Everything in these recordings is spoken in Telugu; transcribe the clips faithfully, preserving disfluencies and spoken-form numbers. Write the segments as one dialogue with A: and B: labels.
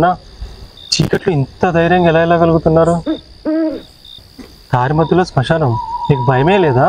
A: అన్నా, చీకట్లో ఇంత ధైర్యంగా ఎలా వెళ్ళగలుగుతున్నారు? దారి మధ్యలో శ్మశానం, మీకు భయమే లేదా?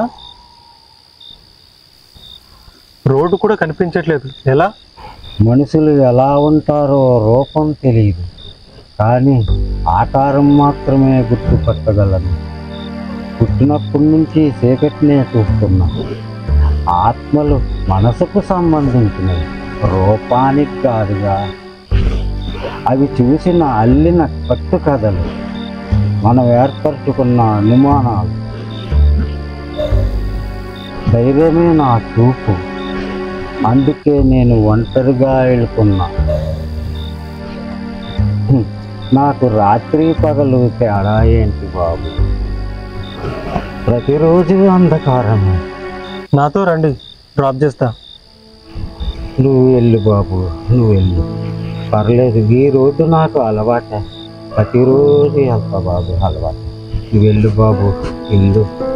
A: రోడ్డు కూడా కనిపించట్లేదు, ఎలా?
B: మనుషులు ఎలా ఉంటారో రూపం తెలియదు, కానీ ఆకారం మాత్రమే గుర్తుపట్టగలను. పుట్టినప్పటి నుంచి చీకటినే చూస్తున్నా. ఆత్మలు మనసుకు సంబంధించినవి, రూపానికి కాదుగా. అవి చూసిన అల్లిన కట్టు కథలు, మనం ఏర్పరచుకున్న అనుమానాలు. ధైర్యమే నా చూపు, అందుకే నేను ఒంటరిగా వెళ్తున్నా. నాకు రాత్రి పగలు తేడా ఏంటి బాబు? ప్రతిరోజు అంధకారమే.
A: నాతో రండి, డ్రాప్ చేస్తా.
B: నువ్వు వెళ్ళు బాబు, నువ్వు వెళ్ళు. పర్లేదు, ఈ రోడ్డు నాకు అలవాటే. ప్రతిరోజు వెళ్తా బాబు, అలవాటు. నువ్వు వెళ్ళు బాబు, వెళ్ళు.